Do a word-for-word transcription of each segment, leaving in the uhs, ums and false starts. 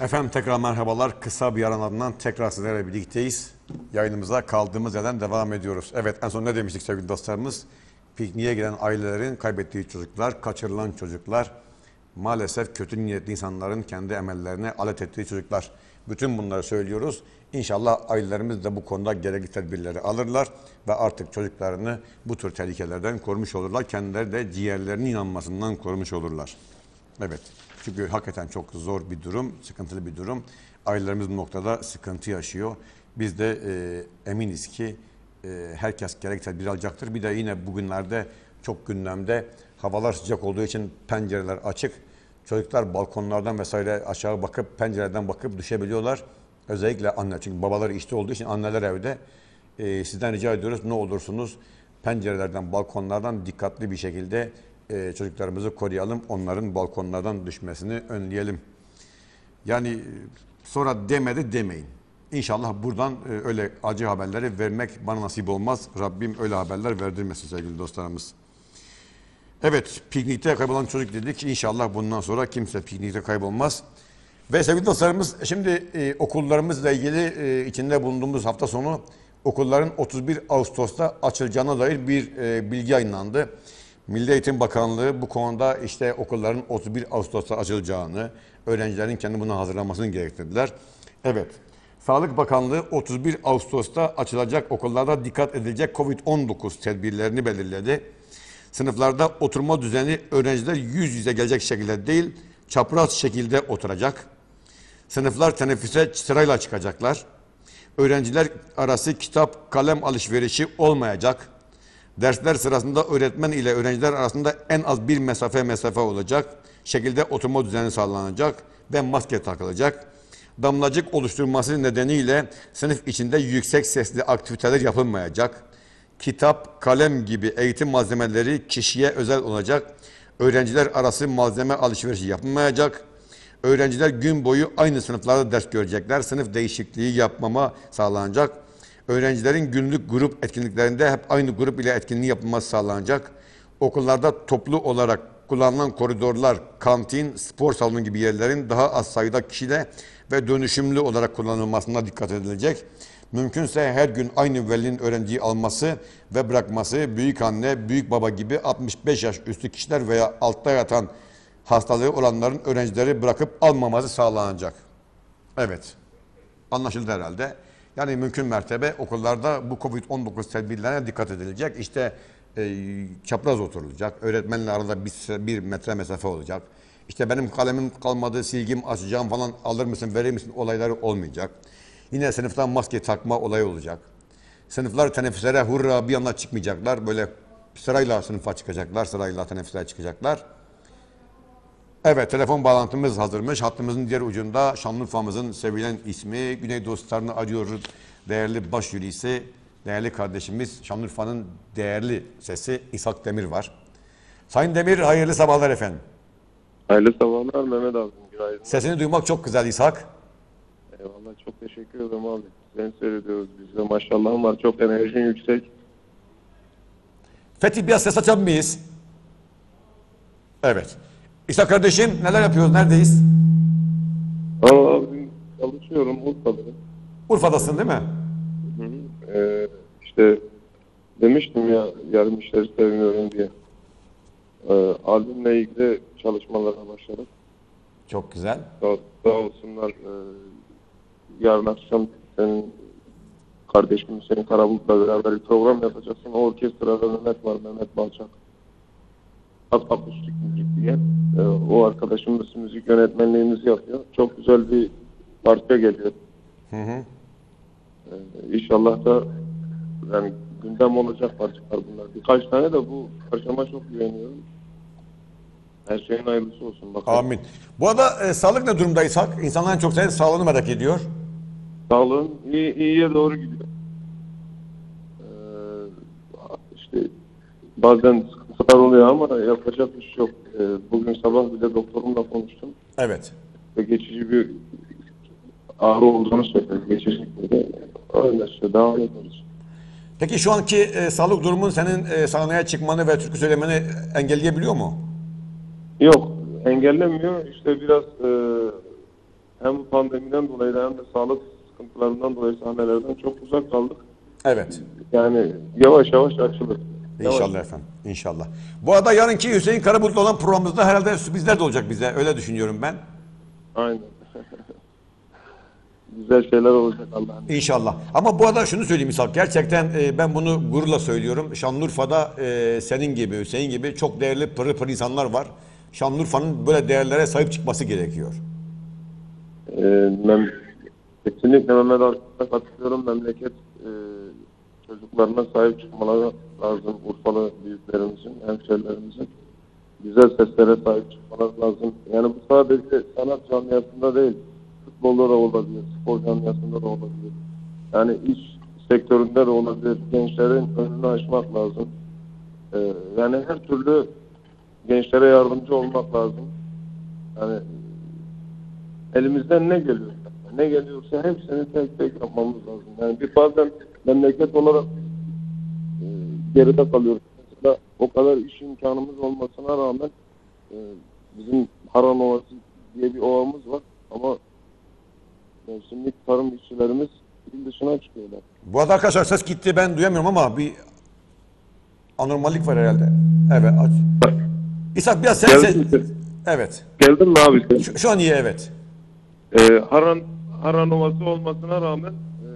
Efendim tekrar merhabalar. Kısa bir aranın ardından tekrar sizlerle birlikteyiz. Yayınımıza kaldığımız yerden devam ediyoruz. Evet, en son ne demiştik sevgili dostlarımız? Pikniğe giden ailelerin kaybettiği çocuklar, kaçırılan çocuklar, maalesef kötü niyetli insanların kendi emellerine alet ettiği çocuklar. Bütün bunları söylüyoruz. İnşallah ailelerimiz de bu konuda gerekli tedbirleri alırlar ve artık çocuklarını bu tür tehlikelerden korumuş olurlar. Kendileri de ciğerlerinin inanmasından korumuş olurlar. Evet. Çünkü hakikaten çok zor bir durum, sıkıntılı bir durum. Ailelerimiz bu noktada sıkıntı yaşıyor. Biz de e, eminiz ki e, herkes gerekli tedbir alacaktır. Bir de yine bugünlerde çok gündemde, havalar sıcak olduğu için pencereler açık. Çocuklar balkonlardan vesaire aşağı bakıp pencereden bakıp düşebiliyorlar. Özellikle anne, çünkü babalar işte olduğu için anneler evde. E, sizden rica ediyoruz, ne olursunuz pencerelerden, balkonlardan dikkatli bir şekilde e, çocuklarımızı koruyalım. Onların balkonlardan düşmesini önleyelim. Yani sonra demedi demeyin. İnşallah buradan e, öyle acı haberleri vermek bana nasip olmaz. Rabbim öyle haberler verdirmesin sevgili dostlarımız. Evet, piknikte kaybolan çocuk dedik. İnşallah bundan sonra kimse piknikte kaybolmaz. Ve sevgili dostlarımız, şimdi e, okullarımızla ilgili e, içinde bulunduğumuz hafta sonu okulların otuz bir Ağustos'ta açılacağına dair bir e, bilgi yayınlandı. Milli Eğitim Bakanlığı bu konuda işte okulların otuz bir Ağustos'ta açılacağını, öğrencilerin kendi buna hazırlanmasını gerektirdiler. Evet, Sağlık Bakanlığı otuz bir Ağustos'ta açılacak okullarda dikkat edilecek kovid on dokuz tedbirlerini belirledi. Sınıflarda oturma düzeni öğrenciler yüz yüze gelecek şekilde değil, çapraz şekilde oturacak. Sınıflar teneffüse sırayla çıkacaklar. Öğrenciler arası kitap, kalem alışverişi olmayacak. Dersler sırasında öğretmen ile öğrenciler arasında en az bir mesafe mesafe olacak şekilde oturma düzeni sağlanacak ve maske takılacak. Damlacık oluşturması nedeniyle sınıf içinde yüksek sesli aktiviteler yapılmayacak. Kitap, kalem gibi eğitim malzemeleri kişiye özel olacak. Öğrenciler arası malzeme alışverişi yapılmayacak. Öğrenciler gün boyu aynı sınıflarda ders görecekler. Sınıf değişikliği yapmama sağlanacak. Öğrencilerin günlük grup etkinliklerinde hep aynı grup ile etkinliği yapılması sağlanacak. Okullarda toplu olarak kullanılan koridorlar, kantin, spor salonu gibi yerlerin daha az sayıda kişiyle ve dönüşümlü olarak kullanılmasına dikkat edilecek. Mümkünse her gün aynı velinin öğrenciyi alması ve bırakması, büyük anne, büyük baba gibi altmış beş yaş üstü kişiler veya altta yatan hastalığı olanların öğrencileri bırakıp almaması sağlanacak. Evet, anlaşıldı herhalde. Yani mümkün mertebe okullarda bu kovid on dokuz tedbirlerine dikkat edilecek. İşte e, çapraz oturulacak, öğretmenle arada bir, bir metre mesafe olacak. İşte benim kalemim kalmadı, silgim açacağım falan, alır mısın, verir misin olayları olmayacak. Yine sınıftan maske takma olayı olacak. Sınıflar teneffüslere hurra bir anda çıkmayacaklar. Böyle sırayla sınıfa çıkacaklar, sırayla teneffüslere çıkacaklar. Evet, telefon bağlantımız hazırmış. Hattımızın diğer ucunda Şanlıurfa'mızın sevilen ismi, Güneydoğu Starı'nı arıyoruz. Değerli baş jürisi, değerli kardeşimiz, Şanlıurfa'nın değerli sesi İshak Demir var. Sayın Demir, hayırlı sabahlar efendim. Hayırlı sabahlar Mehmet abi. Günaydın. Sesini duymak çok güzel İshak. Eyvallah, çok teşekkür ederim abi. Seni seyrediyoruz biz de, maşallahım var. Çok enerjin yüksek. Fethi, biraz ses açar mıyız? Evet. İshak kardeşim, neler yapıyoruz, neredeyiz? Ama abi çalışıyorum Urfa'da. Urfa'dasın değil mi? Hı hı. Ee, işte demiştim ya, yarım işleri sevmiyorum diye. Ee, albümle ilgili çalışmalara başladık. Çok güzel. Sağ, sağ olsunlar. Ee, yarın akşam senin kardeşim Hüseyin Karabulut'la beraber bir program yapacaksın. O orkestrada Mehmet var, Mehmet Balçak. Akustik müzik diye. Ee, o arkadaşımız müzik yönetmenliğimizi yapıyor. Çok güzel bir parça geliyor. Hı hı. Ee, İnşallah da yani gündem olacak parçalar bunlar. Birkaç tane de bu parçama çok güveniyorum. Her şeyin hayırlısı olsun. Bakalım. Amin. Bu arada e, sağlık ne durumda İshak? İnsanların çok senin sağlığını merak ediyor. Sağlığın iyi, iyiye doğru gidiyor. Ee, işte bazen sıkıntılar oluyor ama yapacak bir şey yok. Ee, bugün sabah bir de doktorumla konuştum. Evet. Ve geçici bir ağrı olduğunu söyledi. Geçici bir öyle işte devam ediyoruz. Peki şu anki e, sağlık durumun senin e, sahneye çıkmanı ve türkü söylemeni engelleyebiliyor mu? Yok, engellemiyor. İşte biraz e, hem pandemiden dolayı da hem de sağlık sıkıntılarından dolayı sahnelerden çok uzak kaldık. Evet. Yani yavaş yavaş açılır. İnşallah Yavaş. efendim. İnşallah. Bu arada yarınki Hüseyin Karabulut'la olan programımızda herhalde sürprizler de olacak bize. Öyle düşünüyorum ben. Aynen. Güzel şeyler olacak Allah'ın izniyle. İnşallah. Ama bu arada şunu söyleyeyim İshak. Gerçekten e, ben bunu gururla söylüyorum. Şanlıurfa'da e, senin gibi, Hüseyin gibi çok değerli pırıl pırıl insanlar var. Şanlıurfa'nın böyle değerlere sahip çıkması gerekiyor. Ee, mem kesinlikle Mehmet Akif'e katılıyorum. Memleket e, çocuklarına sahip çıkmaları lazım. Urfalı büyüklerimizin, hemşerilerimizin. Güzel seslere sahip çıkmaları lazım. Yani bu sadece sanat camiasında değil, futbolda da olabilir, spor camiasında da olabilir. Yani iş sektöründe de olabilir. Gençlerin önünü açmak lazım. Ee, yani her türlü gençlere yardımcı olmak lazım. Yani elimizden ne geliyor? Ne geliyorsa hepsini tek tek yapmamız lazım. Yani bir bazen memleket olarak e, geride kalıyoruz. Mesela o kadar iş imkanımız olmasına rağmen e, bizim Haran Ovası diye bir ovamız var ama mevsimlik tarım işçilerimiz il dışına çıkıyorlar. Bu arada arkadaşlar ses gitti, ben duyamıyorum ama bir anormallik var herhalde. Evet. Aç. İshak biraz sen ses... Geldin mi? Evet. Geldin mi abi sen? Şu, şu an iyi, evet. Ee, Haran, Haran Ovası olmasına rağmen e,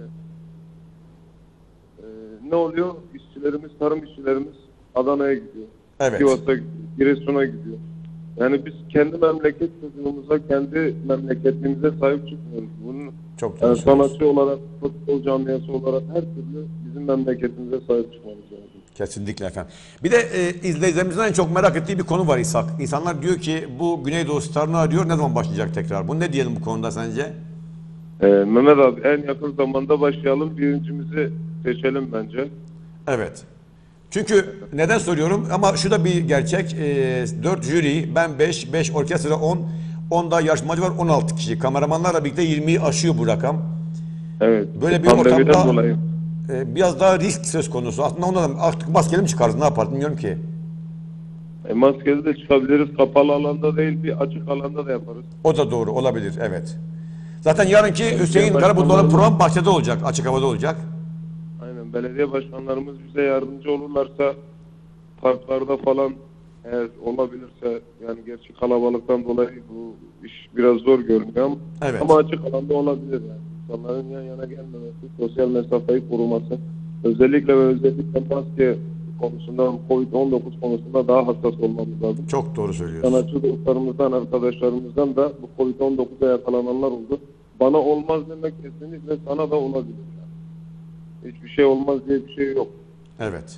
e, ne oluyor? İşçilerimiz, tarım işçilerimiz Adana'ya gidiyor. Evet. Sivas'a gidiyor. Giresun'a gidiyor. Yani biz kendi memleket çocuğumuza, kendi memleketimize sahip çıkmıyoruz. Bunun Çok doğru yani söylüyorsun. sanatçı olarak, futbol camiası olarak her türlü bizim memleketimize sahip çıkmamız lazım. Kesinlikle efendim. Bir de e, izleyicilerimizin en çok merak ettiği bir konu var İshak. İnsanlar diyor ki bu Güneydoğu Star'ını arıyor, ne zaman başlayacak tekrar? Bu ne diyelim bu konuda sence? Ee, Mehmet abi en yakın zamanda başlayalım. Birincimizi seçelim bence. Evet. Çünkü neden soruyorum ama şu da bir gerçek. E, dört jüri, ben beş, beş orkestra on, onda yarışmacı var on altı kişi. Kameramanlarla birlikte yirmiyi aşıyor bu rakam. Evet. Böyle bir Pandemiden ortamda dolayı. e, biraz daha risk söz konusu. Aslında onda da artık maskeli mi çıkarız, ne yaparız bilmiyorum ki. E, maskeli de çıkabiliriz. Kapalı alanda değil, bir açık alanda da yaparız. O da doğru olabilir, evet. Zaten yarınki Hüseyin başkanlarımız- Karabulut'un program bahçede olacak, açık havada olacak. Aynen. Belediye başkanlarımız bize yardımcı olurlarsa parklarda falan eğer olabilirse, yani gerçi kalabalıktan dolayı bu iş biraz zor görünüyor ama, Evet. ama açık alanda olabilir yani. İnsanların yan yana gelmemesi, sosyal mesafeyi koruması, özellikle ve özellikle maske konusunda, kovid on dokuz konusunda daha hassas olmamız lazım. Çok doğru söylüyorsun. Sanatçı dostlarımızdan, arkadaşlarımızdan da bu kovid on dokuza yakalananlar oldu. Bana olmaz demek kesinlikle sana da olabilir. Yani. Hiçbir şey olmaz diye bir şey yok. Evet.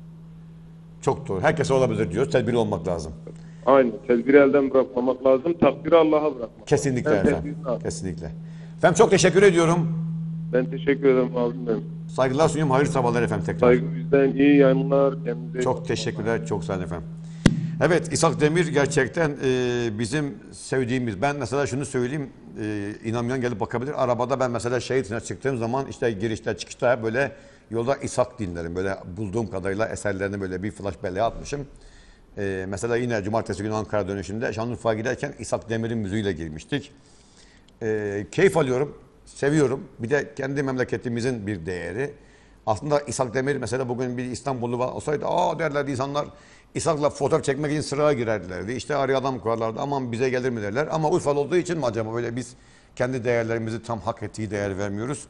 Çok doğru. Herkese olabilir diyor. Tedbirli olmak lazım. Aynen. Tedbiri elden bırakmamak lazım. Takdiri Allah'a bırakmak. Kesinlikle Ben efendim. tedbirini al. Kesinlikle. Efendim çok teşekkür ediyorum. Ben teşekkür ederim abim benim. Saygılar sunuyorum. Hayırlı sabahlar efendim tekrar. Saygı bizden, iyi yayınlar. Kendinize iyi Çok bakın. teşekkürler. Çok sağ olun efendim. Evet, İshak Demir gerçekten e, bizim sevdiğimiz. Ben mesela şunu söyleyeyim. E, inanmayan gelip bakabilir. Arabada ben mesela şehitine çıktığım zaman işte girişte çıkışta böyle yolda İshak dinlerim. Böyle bulduğum kadarıyla eserlerini böyle bir flash belleğe atmışım. E, mesela yine cumartesi günü Ankara dönüşünde Şanlıurfa'ya giderken İshak Demir'in müziğiyle girmiştik. E, keyif alıyorum. Seviyorum. Bir de kendi memleketimizin bir değeri. Aslında İshak Demir mesela bugün bir İstanbullu olsaydı aa derlerdi insanlar, İshak'la fotoğraf çekmek için sıraya girerlerdi. İşte araya adam koyarlardı, aman bize gelir mi derler. Ama Urfalı olduğu için mi acaba böyle biz kendi değerlerimizi tam hak ettiği değer vermiyoruz?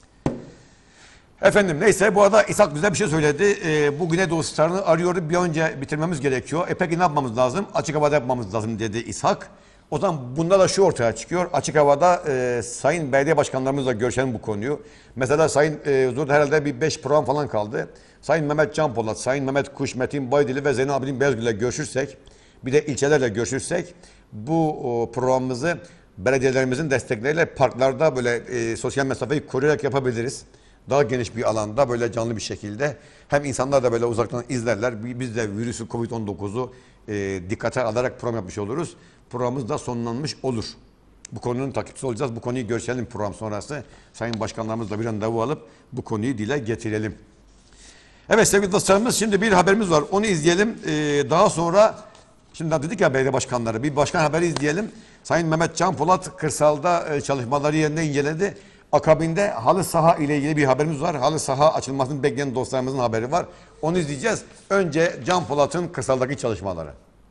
Efendim neyse, bu arada İshak güzel bir şey söyledi. Ee, bu Güneydoğu Star'ını arıyordu, bir önce bitirmemiz gerekiyor. E peki ne yapmamız lazım? Açık havada yapmamız lazım dedi İshak. O zaman bunda da şu ortaya çıkıyor. Açık havada e, sayın belediye başkanlarımızla görüşelim bu konuyu. Mesela sayın e, Zurda herhalde bir beş program falan kaldı. Sayın Mehmet Can Polat, sayın Mehmet Kuş, Metin Baydili ve Zeynep Abidin Bezgül'le görüşürsek, bir de ilçelerle görüşürsek bu o, programımızı belediyelerimizin destekleriyle parklarda böyle e, sosyal mesafeyi koruyarak yapabiliriz. Daha geniş bir alanda böyle canlı bir şekilde hem insanlar da böyle uzaktan izlerler. Biz de virüsü kovid on dokuzu e, dikkate alarak program yapmış oluruz. Programımız da sonlanmış olur. Bu konunun takipçisi olacağız. Bu konuyu görüşelim program sonrası. Sayın başkanlarımızla bir randevu alıp bu konuyu dile getirelim. Evet sevgili dostlarımız, şimdi bir haberimiz var. Onu izleyelim. Ee, daha sonra Şimdi dedik ya belediye başkanları, bir başkan haberi izleyelim. Sayın Mehmet Can Polat kırsalda çalışmaları yerinde inceledi. Akabinde halı saha ile ilgili bir haberimiz var. Halı saha açılmasını bekleyen dostlarımızın haberi var. Onu izleyeceğiz. Önce Can Polat'ın kırsaldaki çalışmaları.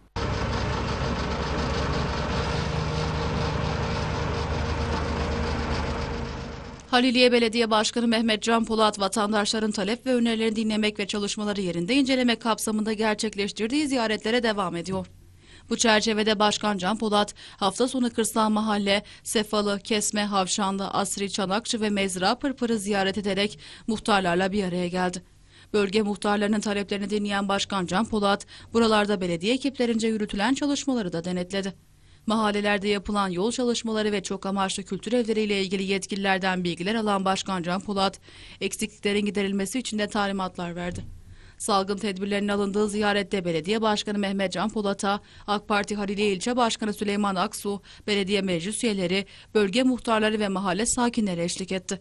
Haliliye Belediye Başkanı Mehmet Can Polat, vatandaşların talep ve önerilerini dinlemek ve çalışmaları yerinde incelemek kapsamında gerçekleştirdiği ziyaretlere devam ediyor. Bu çerçevede Başkan Can Polat, hafta sonu Kırsal Mahalle, Sefalı, Kesme, Havşanlı, Asri, Çanakçı ve Mezra Pırpır'ı ziyaret ederek muhtarlarla bir araya geldi. Bölge muhtarlarının taleplerini dinleyen Başkan Can Polat, buralarda belediye ekiplerince yürütülen çalışmaları da denetledi. Mahallelerde yapılan yol çalışmaları ve çok amaçlı kültür evleriyle ilgili yetkililerden bilgiler alan Başkan Can Polat, eksikliklerin giderilmesi için de talimatlar verdi. Salgın tedbirlerinin alındığı ziyarette Belediye Başkanı Mehmet Can Polat'a AK Parti Haliliye İlçe Başkanı Süleyman Aksu, belediye meclis üyeleri, bölge muhtarları ve mahalle sakinleri eşlik etti.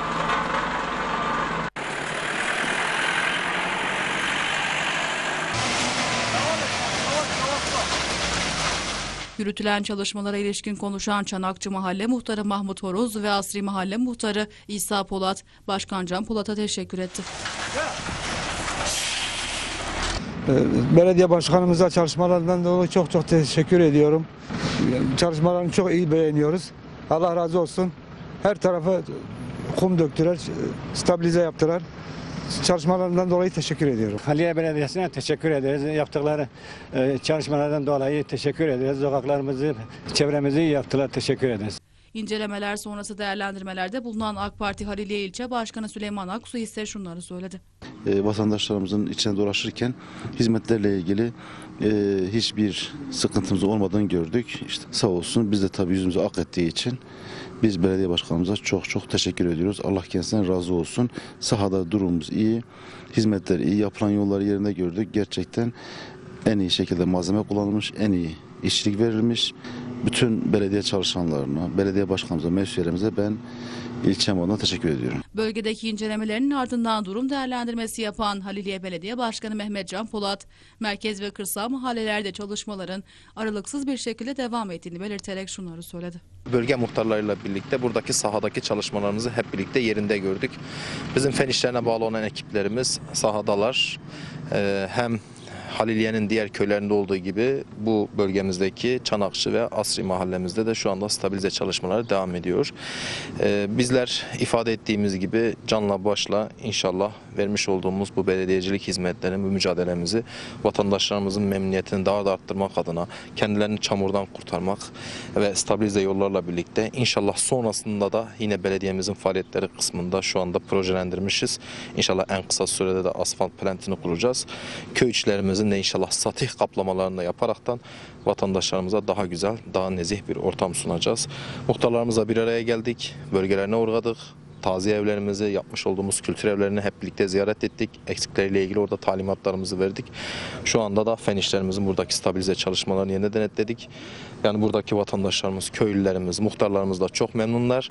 Yürütülen çalışmalara ilişkin konuşan Çanakçı Mahalle Muhtarı Mahmut Horoz ve Asri Mahalle Muhtarı İsa Polat, Başkan Can Polat'a teşekkür etti. Belediye başkanımıza çalışmalarından dolayı çok çok teşekkür ediyorum. Çalışmalarını çok iyi beğeniyoruz. Allah razı olsun. Her tarafa kum döktüler, stabilize yaptılar. Çalışmalarından dolayı teşekkür ediyorum. Haliliye Belediyesi'ne teşekkür ederiz. Yaptıkları çalışmalardan dolayı teşekkür ederiz. Sokaklarımızı, çevremizi iyi yaptılar. Teşekkür ederiz. İncelemeler sonrası değerlendirmelerde bulunan AK Parti Haliliye İlçe Başkanı Süleyman Aksu ise şunları söyledi. E, vatandaşlarımızın içine dolaşırken hizmetlerle ilgili e, hiçbir sıkıntımız olmadığını gördük. İşte sağ olsun, biz de tabii yüzümüzü ak ettiği için biz belediye başkanımıza çok çok teşekkür ediyoruz. Allah kendisinden razı olsun. Sahada durumumuz iyi, hizmetler iyi, yapılan yolları yerinde gördük. Gerçekten en iyi şekilde malzeme kullanılmış, en iyi işçilik verilmiş. Bütün belediye çalışanlarına, belediye başkanımıza, meclislerimize ben ilçem adına teşekkür ediyorum. Bölgedeki incelemelerinin ardından durum değerlendirmesi yapan Haliliye Belediye Başkanı Mehmet Can Polat, merkez ve kırsal mahallelerde çalışmaların aralıksız bir şekilde devam ettiğini belirterek şunları söyledi. Bölge muhtarlarıyla birlikte buradaki sahadaki çalışmalarımızı hep birlikte yerinde gördük. Bizim fen işlerine bağlı olan ekiplerimiz sahadalar. Ee, hem Haliliye'nin diğer köylerinde olduğu gibi bu bölgemizdeki Çanakçı ve Asri mahallemizde de şu anda stabilize çalışmaları devam ediyor. Ee, bizler ifade ettiğimiz gibi canla başla inşallah vermiş olduğumuz bu belediyecilik hizmetlerini, bu mücadelemizi vatandaşlarımızın memnuniyetini daha da arttırmak adına, kendilerini çamurdan kurtarmak ve stabilize yollarla birlikte inşallah sonrasında da yine belediyemizin faaliyetleri kısmında şu anda projelendirmişiz. İnşallah en kısa sürede de asfalt plantini kuracağız. Köy içlerimizin de inşallah satih kaplamalarını da yaparaktan vatandaşlarımıza daha güzel, daha nezih bir ortam sunacağız. Muhtarlarımızla bir araya geldik, bölgelerine uğradık. Taziye evlerimizi, yapmış olduğumuz kültür evlerini hep birlikte ziyaret ettik. Eksikleriyle ilgili orada talimatlarımızı verdik. Şu anda da fen işlerimizin buradaki stabilize çalışmalarını yerine denetledik. Yani buradaki vatandaşlarımız, köylülerimiz, muhtarlarımız da çok memnunlar.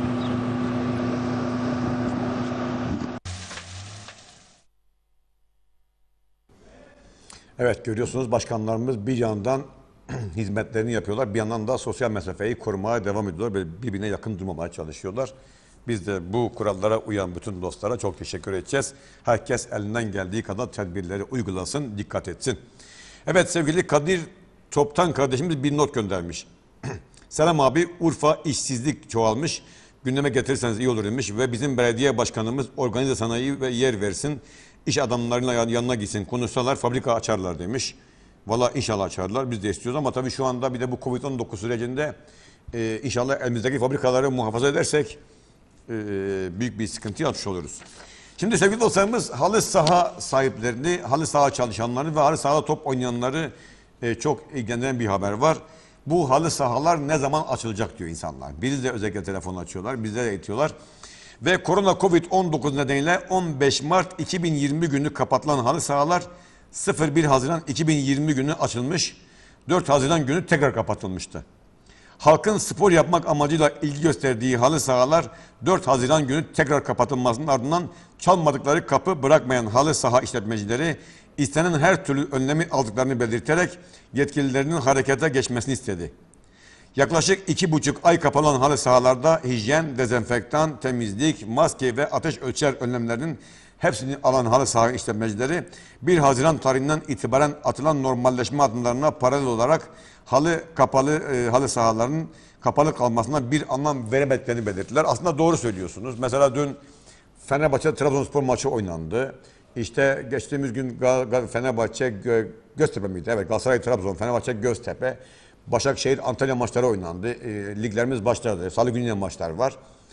Evet, görüyorsunuz başkanlarımız bir yandan hizmetlerini yapıyorlar, bir yandan da sosyal mesafeyi korumaya devam ediyorlar. Böyle birbirine yakın durmamaya çalışıyorlar. Biz de bu kurallara uyan bütün dostlara çok teşekkür edeceğiz. Herkes elinden geldiği kadar tedbirleri uygulasın, dikkat etsin. Evet, sevgili Kadir Toptan kardeşimiz bir not göndermiş. Selam abi, Urfa işsizlik çoğalmış. Gündeme getirirseniz iyi olur demiş ve bizim belediye başkanımız organize sanayi ve yer versin. İş adamlarıyla yanına gitsin, konuşsalar fabrika açarlar demiş. Valla inşallah açarlar, biz de istiyoruz ama tabii şu anda bir de bu kovid on dokuz sürecinde e, inşallah elimizdeki fabrikaları muhafaza edersek e, büyük bir sıkıntı yaşamış oluruz. Şimdi sevgili dostlarımız, halı saha sahiplerini, halı saha çalışanlarını ve halı sahada top oynayanları e, çok ilgilendiren bir haber var. Bu halı sahalar ne zaman açılacak diyor insanlar. Biri de özellikle telefon açıyorlar, bizde de itiyorlar. Ve korona kovid on dokuz nedeniyle on beş Mart iki bin yirmi günü kapatılan halı sahalar bir Haziran iki bin yirmi günü açılmış, dört Haziran günü tekrar kapatılmıştı. Halkın spor yapmak amacıyla ilgi gösterdiği halı sahalar dört Haziran günü tekrar kapatılmasının ardından çalmadıkları kapı bırakmayan halı saha işletmecileri istenen her türlü önlemi aldıklarını belirterek yetkililerinin harekete geçmesini istedi. Yaklaşık iki buçuk ay kapalı olan halı sahalarda hijyen, dezenfektan, temizlik, maske ve ateş ölçer önlemlerinin hepsini alan halı saha işletmecileri bir Haziran tarihinden itibaren atılan normalleşme adımlarına paralel olarak halı kapalı e, halı sahalarının kapalı kalmasına bir anlam veremediklerini belirttiler. Aslında doğru söylüyorsunuz. Mesela dün Fenerbahçe Trabzonspor maçı oynandı. İşte geçtiğimiz gün Gal- Gal- Fenerbahçe Gö- Göztepe miydi? Evet, Galatasaray Trabzon, Fenerbahçe Göztepe, Başakşehir Antalya maçları oynandı. E, liglerimiz başladı. Salı günü maçlar var.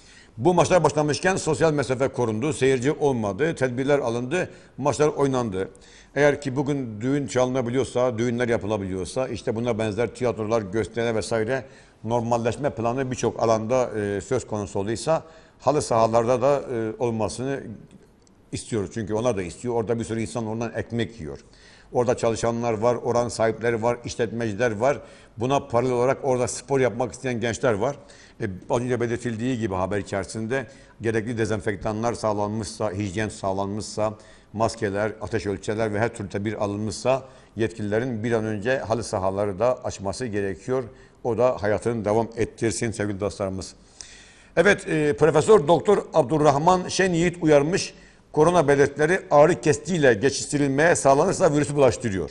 Bu maçlar başlamışken sosyal mesafe korundu, seyirci olmadı, tedbirler alındı, maçlar oynandı. Eğer ki bugün düğün çalınabiliyorsa, düğünler yapılabiliyorsa, işte buna benzer tiyatrolar, gösteriler vesaire normalleşme planı birçok alanda e, söz konusu olduysa halı sahalarda da e, olmasını istiyoruz. Çünkü onlar da istiyor. Orada bir sürü insan oradan ekmek yiyor. Orada çalışanlar var, oranın sahipleri var, işletmeciler var. Buna paralel olarak orada spor yapmak isteyen gençler var. E, az önce belirtildiği gibi haber içerisinde gerekli dezenfektanlar sağlanmışsa, hijyen sağlanmışsa, maskeler, ateş ölçerler ve her türlü tedbir alınmışsa yetkililerin bir an önce halı sahaları da açması gerekiyor. O da hayatını devam ettirsin sevgili dostlarımız. Evet, e, Profesör Doktor Abdurrahman Şenyiğit uyarmış. Korona belirtileri ağrı kestiğiyle geçiştirilmeye sağlanırsa virüsü bulaştırıyor.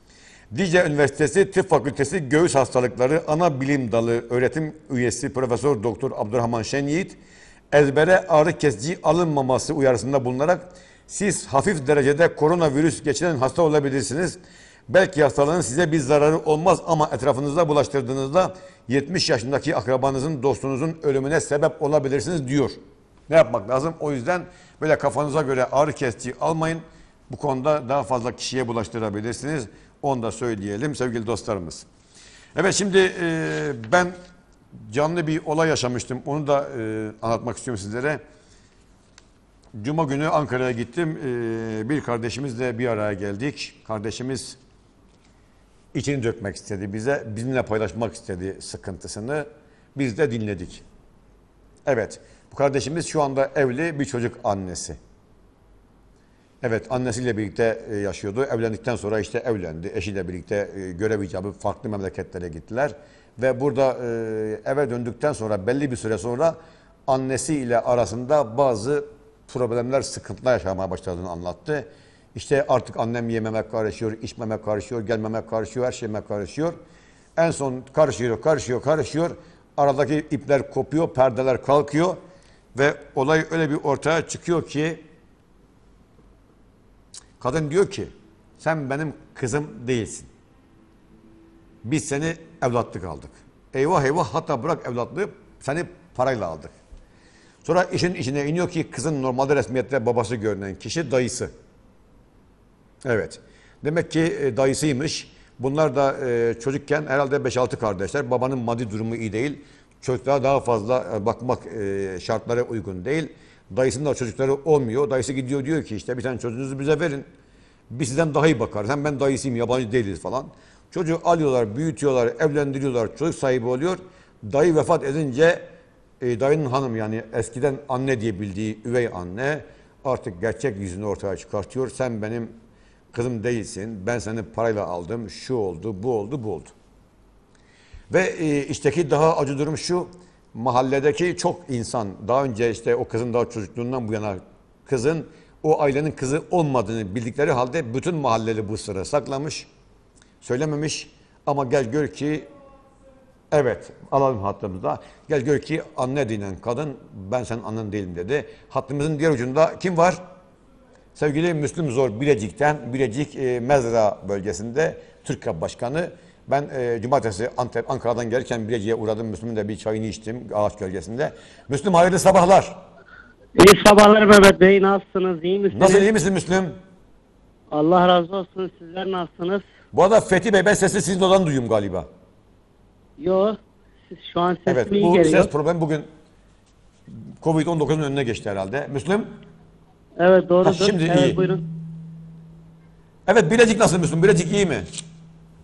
Dicle Üniversitesi Tıp Fakültesi Göğüs Hastalıkları Ana Bilim Dalı öğretim üyesi Profesör Doktor Abdurrahman Şenyiğit ezbere ağrı kesici alınmaması uyarısında bulunarak siz hafif derecede koronavirüs geçiren hasta olabilirsiniz. Belki hastalığın size bir zararı olmaz ama etrafınızda bulaştırdığınızda yetmiş yaşındaki akrabanızın, dostunuzun ölümüne sebep olabilirsiniz diyor. Ne yapmak lazım? O yüzden böyle kafanıza göre ağrı kesici almayın. Bu konuda daha fazla kişiye bulaştırabilirsiniz. Onu da söyleyelim sevgili dostlarımız. Evet, şimdi e, ben canlı bir olay yaşamıştım. Onu da e, anlatmak istiyorum sizlere. Cuma günü Ankara'ya gittim. E, bir kardeşimizle bir araya geldik. Kardeşimiz içini dökmek istedi bize. Bizimle paylaşmak istedi sıkıntısını. Biz de dinledik. Evet, bu kardeşimiz şu anda evli bir çocuk annesi. Evet, annesiyle birlikte yaşıyordu. Evlendikten sonra işte evlendi. Eşiyle birlikte görev icabı farklı memleketlere gittiler. Ve burada eve döndükten sonra belli bir süre sonra annesiyle arasında bazı problemler, sıkıntılar yaşamaya başladığını anlattı. İşte artık annem yememek karışıyor, içmemek karışıyor, gelmemek karışıyor, her şeyime karışıyor. En son karışıyor, karışıyor, karışıyor. Aradaki ipler kopuyor, perdeler kalkıyor. Ve olay öyle bir ortaya çıkıyor ki kadın diyor ki sen benim kızım değilsin. Biz seni evlatlık aldık. Eyvah eyvah, hatta bırak evlatlığı, seni parayla aldık. Sonra işin içine iniyor ki kızın normalde resmiyette babası görünen kişi dayısı. Evet. Demek ki dayısıymış. Bunlar da çocukken herhalde beş altı kardeşler. Babanın maddi durumu iyi değil. Çocuklara daha fazla bakmak şartlara uygun değil. Dayısının da çocukları olmuyor. Dayısı gidiyor diyor ki işte bir tane çocuğunuzu bize verin. Biz sizden daha iyi bakarız. Hem ben dayısıyım, yabancı değiliz falan. Çocuğu alıyorlar, büyütüyorlar, evlendiriyorlar, çocuk sahibi oluyor. Dayı vefat edince e, dayının hanım, yani eskiden anne diye bildiği üvey anne artık gerçek yüzünü ortaya çıkartıyor. Sen benim kızım değilsin, ben seni parayla aldım, şu oldu, bu oldu, bu oldu. Ve e, işteki daha acı durum şu, mahalledeki çok insan daha önce işte o kızın daha çocukluğundan bu yana kızın o ailenin kızı olmadığını bildikleri halde bütün mahalleli bu sırrı saklamış, söylememiş. Ama gel gör ki, evet alalım hattımızda, gel gör ki anne denen kadın ben senin annen değilim dedi. Hattımızın diğer ucunda kim var? Sevgili Müslüm Zor Bilecik'ten, Bilecik e, Mezra bölgesinde Türk Başkanı. Ben e, cumartesi Antep, Ankara'dan gelirken Bilecik'e uğradım. Müslüm'ün de bir çayını içtim ağaç gölgesinde. Müslüm hayırlı sabahlar. İyi sabahlar Mehmet Bey, nasılsınız, iyi misiniz? Nasıl, iyi misin Müslüm? Allah razı olsun, sizler nasılsınız? Bu arada Fethi Bey, ben sesi sizin odan duyuyorum galiba. Yo, siz şu an sesim Evet, iyi bu geliyor. ses problemi bugün Covid on dokuzun önüne geçti herhalde. Müslüm? Evet doğrudur. Ha, şimdi evet, iyi. Buyurun. Evet, Bilecik nasıl Müslüm? Bilecik iyi mi?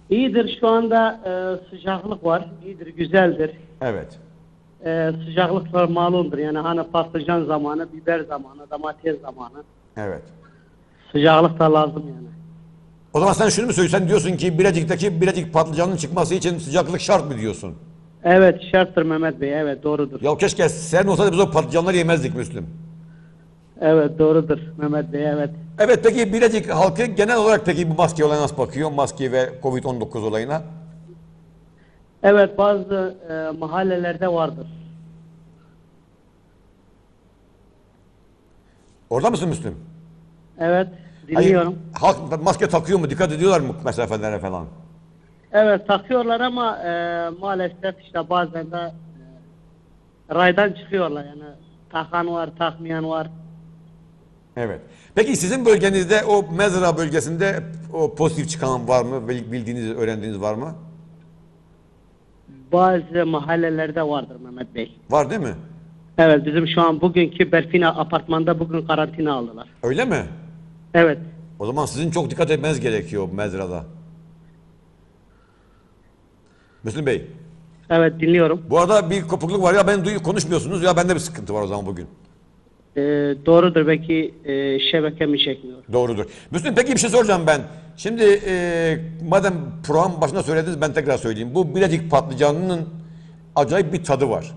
İyidir, şu anda e, sıcaklık var. İyidir, güzeldir. Evet. E, sıcaklıklar malumdur. Yani hani patlıcan zamanı, biber zamanı, domates zamanı. Evet. Sıcaklık da lazım yani. O zaman sen şunu mu söylüyorsun? Sen diyorsun ki Bilecik'teki Bilecik patlıcanın çıkması için sıcaklık şart mı diyorsun? Evet, şarttır Mehmet Bey. Evet, doğrudur. Ya keşke sen olsaydı biz o patlıcanları yemezdik Müslüm. Evet, doğrudur Mehmet Bey. Evet. Evet, peki Bilecik halkı genel olarak peki bu maske olayına nasıl bakıyor? Maske ve Covid on dokuz olayına. Evet, bazı e, mahallelerde vardır. Orada mısın Müslüm? Evet, Hayır, dinliyorum. halk maske takıyor mu? Dikkat ediyorlar mı mesafelere falan? Evet, takıyorlar ama e, maalesef işte bazen de e, raydan çıkıyorlar yani. Takan var, takmayan var. Evet. Peki sizin bölgenizde o Mezra bölgesinde o pozitif çıkan var mı? Bildiğiniz, öğrendiğiniz var mı? Bazı mahallelerde vardır Mehmet Bey. Var değil mi? Evet, bizim şu an bugünkü Berfina apartmanda bugün karantina aldılar. Öyle mi? Evet. O zaman sizin çok dikkat etmeniz gerekiyor Mezra'da. Müslüm Bey. Evet, dinliyorum. Bu arada bir kopukluk var ya, ben duyu konuşmuyorsunuz ya, bende bir sıkıntı var o zaman bugün. Ee, doğrudur, belki e, şebeke mi çekmiyor? Doğrudur. Müslüm, peki bir şey soracağım ben. Şimdi e, madem program başına söylediniz, ben tekrar söyleyeyim. Bu Bilecik patlıcanının acayip bir tadı var.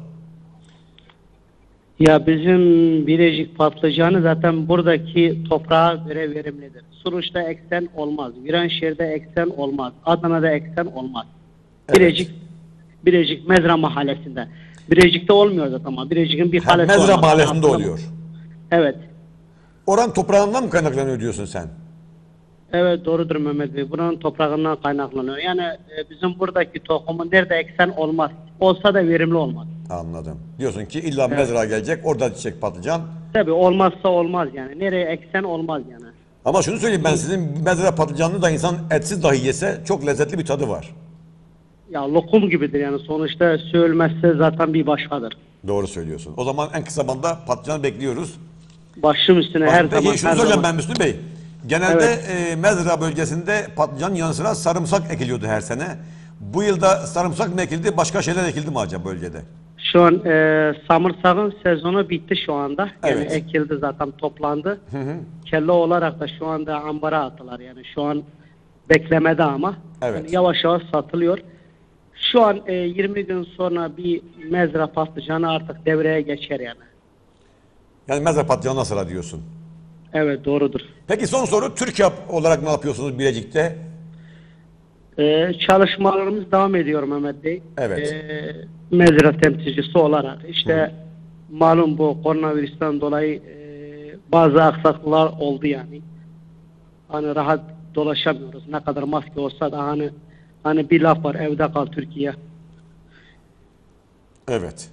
Ya bizim Bilecik patlıcanı zaten buradaki toprağa göre verimlidir. Suruç'ta eksen olmaz. Viranşehir'de eksen olmaz. Adana'da eksen olmaz. Evet. Bilecik Bilecik Mezra mahallesinde. Bilecik'te olmuyor zaten ama Bilecik'in bir Ha, kalesi Mezra olmaz. mahallesinde Aslında- oluyor. Evet. Oran toprağından mı kaynaklanıyor diyorsun sen? Evet, doğrudur Mehmet Bey. Buranın toprağından kaynaklanıyor. Yani e, bizim buradaki tohumu nerede eksen olmaz. Olsa da verimli olmaz. Anladım. Diyorsun ki illa Mezra gelecek, orada çiçek patlıcan. Tabii olmazsa olmaz yani. Nereye eksen olmaz yani. Ama şunu söyleyeyim ben, sizin Mezra patlıcanını da insan etsiz dahi yese çok lezzetli bir tadı var. Ya lokum gibidir yani, sonuçta söylmezse zaten bir başkadır. Doğru söylüyorsun. O zaman en kısa zamanda patlıcanı bekliyoruz. Başım üstüne her Peki zaman şunu her soracağım zaman. ben Müslüm Bey. Genelde Evet. e, Mezra bölgesinde patlıcanın yanı sıra sarımsak ekiliyordu her sene. Bu yılda sarımsak mı ekildi, başka şeyler ekildi mi acaba bölgede? Şu an e, samırsağın sezonu bitti şu anda. Yani Evet. ekildi zaten, toplandı. Kelle olarak da şu anda ambara attılar yani, şu an beklemede ama. Evet. Yani yavaş yavaş satılıyor. Şu an e, yirmi gün sonra bir Mezra patlıcanı artık devreye geçer yani. Yani Mezra patlıcanı nasıl diyorsun? Evet, doğrudur. Peki son soru, TÜRKYAP olarak ne yapıyorsunuz Bilecik'te? Ee, çalışmalarımız devam ediyor Mehmet Bey. Evet. Ee, Mezra temsilcisi olarak. İşte malum bu koronavirüsten dolayı e, bazı aksaklıklar oldu yani. Hani rahat dolaşamıyoruz. Ne kadar maske olsa da hani hani bir laf var, evde kal Türkiye. Evet.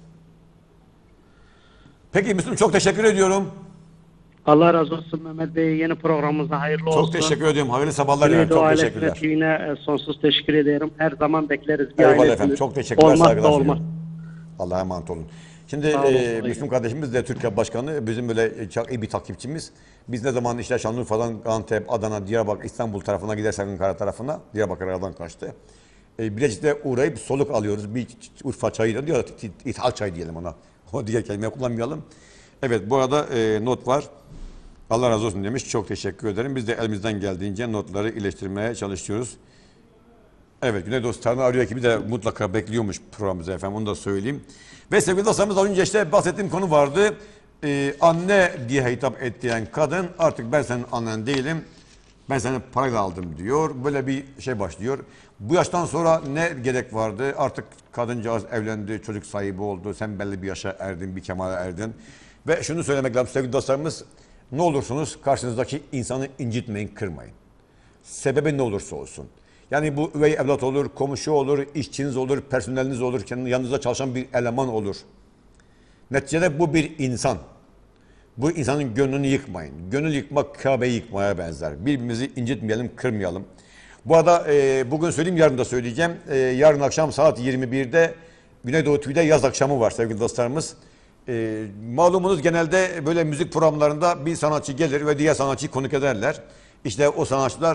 Peki Müslüm, çok teşekkür ediyorum. Allah razı olsun Mehmet Bey. Yeni programımıza hayırlı Çok olsun. teşekkür ediyorum. Hayırlı sabahlar. Yani. Güneydoğu Çok ailesine, teşekkürler. T V'ne e, sonsuz teşekkür ederim. Her zaman bekleriz. Bir Eyvallah ailesiniz. efendim. Çok teşekkürler. Olmazsa Saygılar olmaz. sunuyorum. Allah'a emanet olun. Şimdi Sağ olun, e, kolay Müslüm kardeşimiz de TÜRKYAP Başkanı. Bizim böyle çok iyi bir takipçimiz. Biz ne zaman işte Şanlıurfa'dan Antep, Adana, Diyarbakır, İstanbul tarafına gidersek Ankara tarafına, Diyarbakır aradan kaçtı. E, Bilecik'te uğrayıp soluk alıyoruz. Bir Urfa çayı diyor, ithal çay diyelim ona. O diğer kelimeyi kullanmayalım. Evet, bu arada e, not var. Allah razı olsun demiş. Çok teşekkür ederim. Biz de elimizden geldiğince notları iyileştirmeye çalışıyoruz. Evet, Güneydoğu Star'ın arıyor ekibi de mutlaka bekliyormuş programımıza efendim, onu da söyleyeyim. Ve sevgili dostlarımız, az önce işte bahsettiğim konu vardı. Ee, anne diye hitap ettiğin kadın artık ben senin annen değilim, ben seni parayla aldım diyor. Böyle bir şey başlıyor. Bu yaştan sonra ne gerek vardı? Artık kadıncağız evlendi, çocuk sahibi oldu, sen belli bir yaşa erdin, bir kemale erdin. Ve şunu söylemek lazım sevgili dostlarımız, ne olursunuz karşınızdaki insanı incitmeyin, kırmayın. Sebebi ne olursa olsun. Yani bu üvey evlat olur, komşu olur, işçiniz olur, personeliniz olur, kendi yanınızda çalışan bir eleman olur. Neticede bu bir insan. Bu insanın gönlünü yıkmayın. Gönül yıkmak Kabe'yi yıkmaya benzer. Birbirimizi incitmeyelim, kırmayalım. Bu arada e, bugün söyleyeyim, yarın da söyleyeceğim. E, yarın akşam saat yirmi birde Güneydoğu T V'de yaz akşamı var sevgili dostlarımız. E, malumunuz genelde böyle müzik programlarında bir sanatçı gelir ve diğer sanatçıyı konuk ederler. İşte o sanatçılar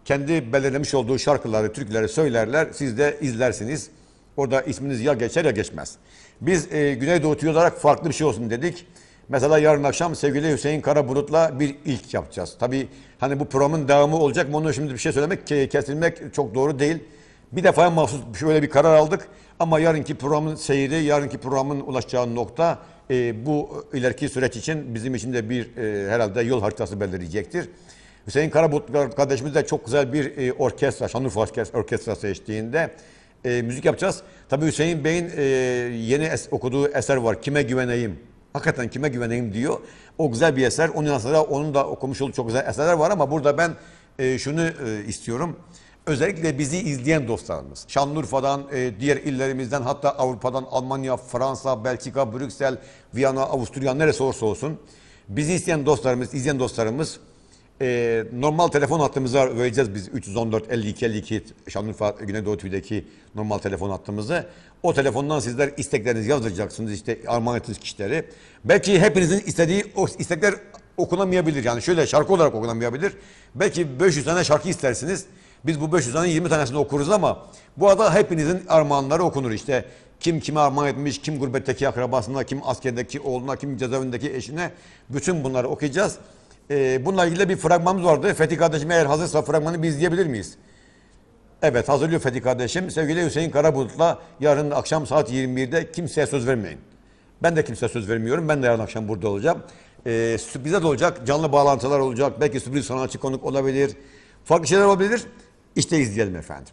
kendi belirlemiş olduğu şarkıları, türküleri söylerler. Siz de izlersiniz. Orada isminiz ya geçer ya geçmez. Biz e, Güneydoğu T V olarak farklı bir şey olsun dedik. Mesela yarın akşam sevgili Hüseyin Karabulut'la bir ilk yapacağız. Tabii hani bu programın devamı olacak mı onu şimdi bir şey söylemek, kesilmek çok doğru değil. Bir defaya mahsus şöyle bir karar aldık. Ama yarınki programın seyri, yarınki programın ulaşacağı nokta e, bu ileriki süreç için bizim için de bir e, herhalde yol haritası belirleyecektir. Hüseyin Karabulut kardeşimiz de çok güzel bir e, orkestra, Şanlıurfa Orkestrası eşliğinde e, müzik yapacağız. Tabii Hüseyin Bey'in e, yeni es, okuduğu eser var. Kime güveneyim? Hakikaten kime güveneyim diyor. O güzel bir eser. Onun yanı sıra onun da okumuş olduğu çok güzel eserler var ama burada ben e, şunu e, istiyorum. Özellikle bizi izleyen dostlarımız, Şanlıurfa'dan, e, diğer illerimizden, hatta Avrupa'dan, Almanya, Fransa, Belçika, Brüksel, Viyana, Avusturya, neresi olursa olsun, bizi isteyen dostlarımız, izleyen dostlarımız, e, normal telefon hattımıza vereceğiz biz üç yüz on dört elli iki elli iki Şanlıurfa Güneydoğu T V'deki normal telefon hattımızı. O telefondan sizler isteklerinizi yazdıracaksınız, işte armağan ettiğiniz kişileri. Belki hepinizin istediği o istekler okunamayabilir, yani şöyle şarkı olarak okunamayabilir. Belki beş yüz tane şarkı istersiniz. Biz bu beş yüz tane yirmi tanesini okuruz ama bu arada hepinizin armağanları okunur. İşte kim kime armağan etmiş, kim gurbetteki akrabasına, kim askerdeki oğluna, kim cezaevindeki eşine, bütün bunları okuyacağız. Ee, bununla ilgili bir fragmanımız vardı. Fethi kardeşim eğer hazırsa fragmanı bir izleyebilir miyiz? Evet, hazırlıyor Fethi kardeşim. Sevgili Hüseyin Karabulut'la yarın akşam saat yirmi birde kimseye söz vermeyin. Ben de kimseye söz vermiyorum. Ben de yarın akşam burada olacağım. Ee, sürprizler de olacak, canlı bağlantılar olacak. Belki sürpriz sanatçı konuk olabilir. Farklı şeyler olabilir. İşte izleyelim efendim.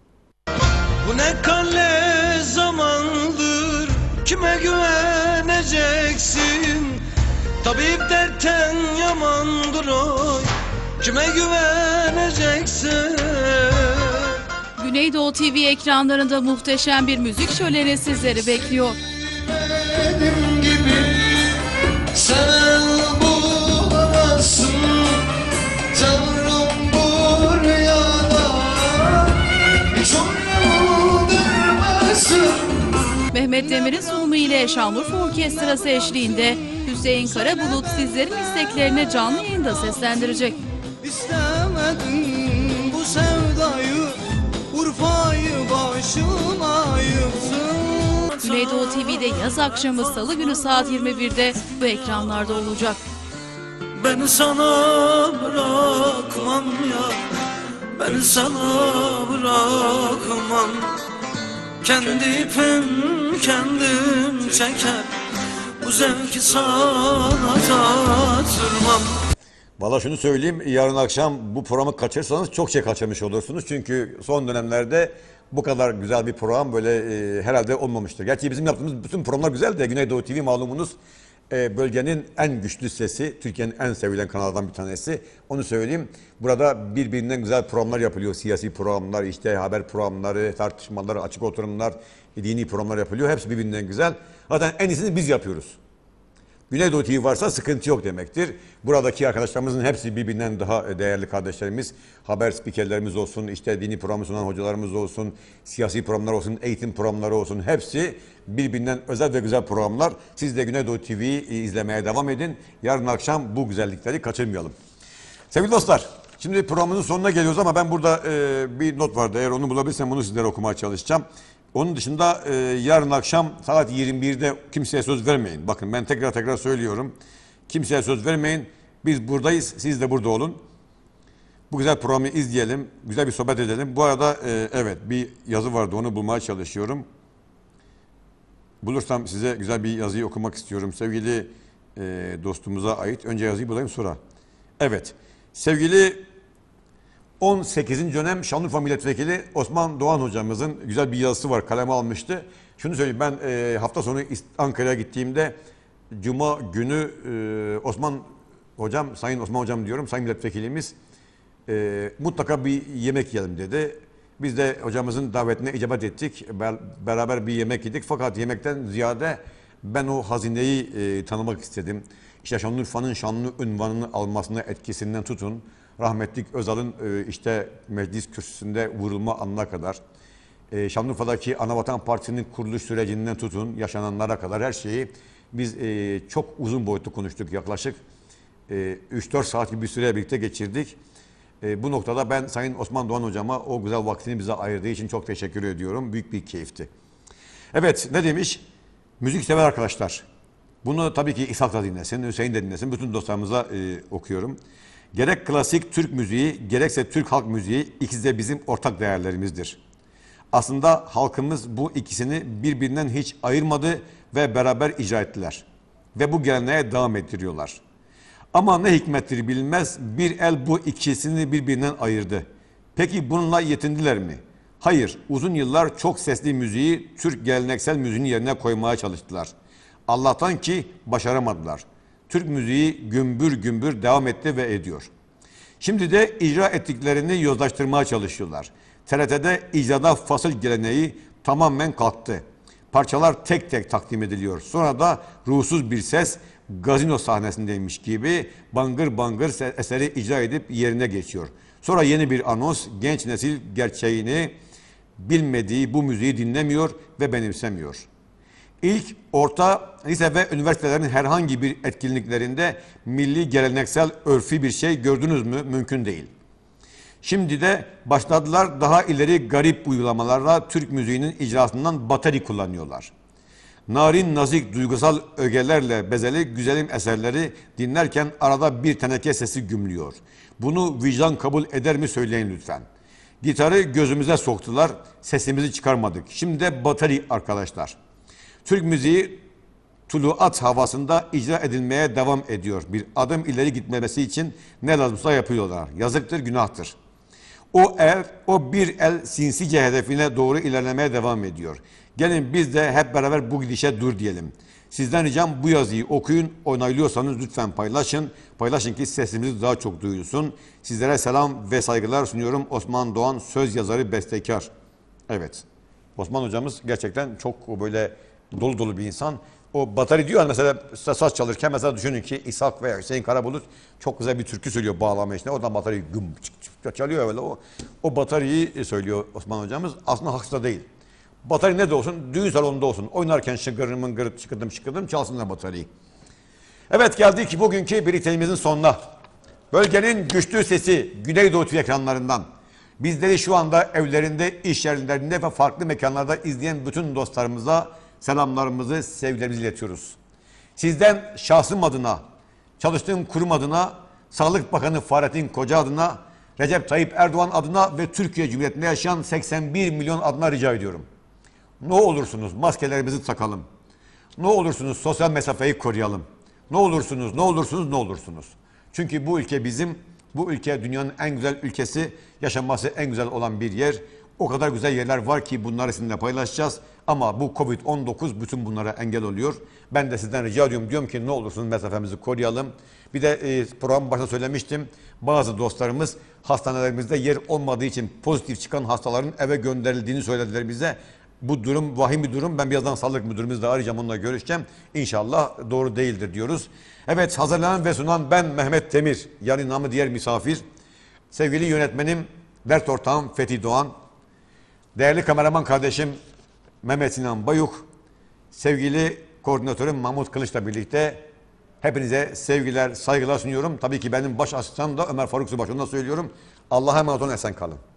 Bu ne kale zamandır, kime güveneceksin? Tabip dertten yamandır oy, kime güveneceksin? Güneydoğu T V ekranlarında muhteşem bir müzik şöleni sizleri bekliyor. Benim gibi sen bulamazsın, Tanrım bu rüyada hiç uyandırmasın. Mehmet Demir'in sunumu ile Şanlıurfa Orkestrası eşliğinde Hüseyin Karabulut sizlerin isteklerine canlı yayında seslendirecek. İstemedim bu sevdayı, Urfa'yı başıma yıksın. Güneydoğu T V'de yaz akşamı Salı günü saat yirmi birde bu ekranlarda olacak. Beni sana bırakmam ya, beni sana bırakmam. Kendi ipim kendim çeker, bu zevki sana tatırmam. Valla şunu söyleyeyim, yarın akşam bu programı kaçırırsanız çok şey kaçırmış olursunuz. Çünkü son dönemlerde bu kadar güzel bir program böyle e, herhalde olmamıştır. Gerçi bizim yaptığımız bütün programlar güzel de Güneydoğu T V malumunuz e, bölgenin en güçlü sesi, Türkiye'nin en sevilen kanallardan bir tanesi. Onu söyleyeyim. Burada birbirinden güzel programlar yapılıyor. Siyasi programlar, işte haber programları, tartışmalar, açık oturumlar, dini programlar yapılıyor. Hepsi birbirinden güzel. Zaten en iyisini biz yapıyoruz. Güneydoğu T V varsa sıkıntı yok demektir. Buradaki arkadaşlarımızın hepsi birbirinden daha değerli kardeşlerimiz. Haber spikerlerimiz olsun, işte dini programı sunan hocalarımız olsun, siyasi programlar olsun, eğitim programları olsun. Hepsi birbirinden özel ve güzel programlar. Siz de Güneydoğu T V'yi izlemeye devam edin. Yarın akşam bu güzellikleri kaçırmayalım. Sevgili dostlar, şimdi programımızın sonuna geliyoruz ama ben burada e, bir not vardı. Eğer onu bulabilirsem bunu sizlere okumaya çalışacağım. Onun dışında e, yarın akşam saat yirmi birde kimseye söz vermeyin. Bakın ben tekrar tekrar söylüyorum. Kimseye söz vermeyin. Biz buradayız. Siz de burada olun. Bu güzel programı izleyelim. Güzel bir sohbet edelim. Bu arada e, evet bir yazı vardı. Onu bulmaya çalışıyorum. Bulursam size güzel bir yazıyı okumak istiyorum. Sevgili e, dostumuza ait. Önce yazıyı bulayım sonra. Evet. Sevgili on sekizinci dönem Şanlıurfa Milletvekili Osman Doğan hocamızın güzel bir yazısı var. Kaleme almıştı. Şunu söyleyeyim, ben e, hafta sonu Ankara'ya gittiğimde Cuma günü e, Osman hocam, Sayın Osman hocam diyorum, Sayın Milletvekilimiz e, mutlaka bir yemek yiyelim dedi. Biz de hocamızın davetine icabet ettik. Beraber bir yemek yedik. Fakat yemekten ziyade ben o hazineyi e, tanımak istedim. İşte Şanlıurfa'nın şanlı unvanını almasına etkisinden tutun. Rahmetlik Özal'ın e, işte meclis kürsüsünde vurulma anına kadar, e, Şanlıurfa'daki Anavatan Partisi'nin kuruluş sürecinden tutun, yaşananlara kadar her şeyi biz e, çok uzun boyutlu konuştuk. Yaklaşık e, üç dört saat gibi bir süre birlikte geçirdik. E, bu noktada ben Sayın Osman Doğan hocama o güzel vaktini bize ayırdığı için çok teşekkür ediyorum. Büyük bir keyifti. Evet, ne demiş? Müzik sever arkadaşlar. Bunu tabii ki İshak da dinlesin, Hüseyin de dinlesin. Bütün dostlarımıza e, okuyorum. Gerek klasik Türk müziği, gerekse Türk halk müziği ikisi de bizim ortak değerlerimizdir. Aslında halkımız bu ikisini birbirinden hiç ayırmadı ve beraber icra ettiler. Ve bu geleneğe devam ettiriyorlar. Ama ne hikmettir bilinmez, bir el bu ikisini birbirinden ayırdı. Peki bununla yetindiler mi? Hayır, uzun yıllar çok sesli müziği Türk geleneksel müziğin yerine koymaya çalıştılar. Allah'tan ki başaramadılar. Türk müziği gümbür gümbür devam etti ve ediyor. Şimdi de icra ettiklerini yozlaştırmaya çalışıyorlar. T R T'de icrada fasıl geleneği tamamen kalktı. Parçalar tek tek takdim ediliyor. Sonra da ruhsuz bir ses gazino sahnesindeymiş gibi bangır bangır eseri icra edip yerine geçiyor. Sonra yeni bir anons, genç nesil gerçeğini bilmediği bu müziği dinlemiyor ve benimsemiyor. İlk, orta, lise ve üniversitelerin herhangi bir etkinliklerinde milli geleneksel örfi bir şey gördünüz mü? Mümkün değil. Şimdi de başladılar daha ileri garip uygulamalarla Türk müziğinin icrasından bateri kullanıyorlar. Narin, nazik, duygusal ögelerle bezeli güzelim eserleri dinlerken arada bir teneke sesi gümlüyor. Bunu vicdan kabul eder mi söyleyin lütfen. Gitarı gözümüze soktular, sesimizi çıkarmadık. Şimdi de bateri arkadaşlar. Türk müziği tuluat havasında icra edilmeye devam ediyor. Bir adım ileri gitmemesi için ne lazımsa yapıyorlar. Yazıktır, günahtır. O el, o bir el sinsice hedefine doğru ilerlemeye devam ediyor. Gelin biz de hep beraber bu gidişe dur diyelim. Sizden ricam bu yazıyı okuyun, onaylıyorsanız lütfen paylaşın. Paylaşın ki sesimiz daha çok duyulsun. Sizlere selam ve saygılar sunuyorum. Osman Doğan, söz yazarı, bestekar. Evet, Osman hocamız gerçekten çok böyle dolu dolu bir insan. O bateri diyor mesela saz çalırken mesela düşünün ki İshak veya Hüseyin Karabulut çok güzel bir türkü söylüyor bağlama içinde. Oradan batarıyı güm çık çık çalıyor öyle. O, o batarıyı söylüyor Osman hocamız. Aslında haksız da değil. Bateri ne de olsun, düğün salonunda olsun. Oynarken şıngırın mıngırıp çıkırdım çıkırdım çalsınlar bataryayı. Evet, geldik bugünkü birlikteliğimizin sonuna. Bölgenin güçlü sesi Güneydoğu T V ekranlarından. Bizleri şu anda evlerinde, iş yerlerinde ve farklı mekanlarda izleyen bütün dostlarımıza selamlarımızı, sevgilerimizi iletiyoruz. Sizden şahsım adına, çalıştığım kurum adına, Sağlık Bakanı Fahrettin Koca adına, Recep Tayyip Erdoğan adına ve Türkiye Cumhuriyeti'nde yaşayan seksen bir milyon adına rica ediyorum. Ne olursunuz maskelerimizi takalım. Ne olursunuz sosyal mesafeyi koruyalım. Ne olursunuz, ne olursunuz, ne olursunuz. Çünkü bu ülke bizim, bu ülke dünyanın en güzel ülkesi, yaşanması en güzel olan bir yer. O kadar güzel yerler var ki bunları sizinle paylaşacağız. Ama bu kovid on dokuz bütün bunlara engel oluyor. Ben de sizden rica ediyorum. Diyorum ki ne olursunuz mesafemizi koruyalım. Bir de e, program başta söylemiştim. Bazı dostlarımız hastanelerimizde yer olmadığı için pozitif çıkan hastaların eve gönderildiğini söylediler bize. Bu durum vahim bir durum. Ben birazdan sağlık müdürümüzle arayacağım, onunla görüşeceğim. İnşallah doğru değildir diyoruz. Evet, hazırlanan ve sunan ben Mehmet Temir. Yani namı diğer misafir. Sevgili yönetmenim, dert ortağım Fethi Doğan. Değerli kameraman kardeşim Mehmet Sinan Bayuk. Sevgili koordinatörüm Mahmut Kılıç'la birlikte hepinize sevgiler, saygılar sunuyorum. Tabii ki benim baş asistanım da Ömer Faruk Subaşı. Onu da söylüyorum. Allah'a emanet olun, esen kalın.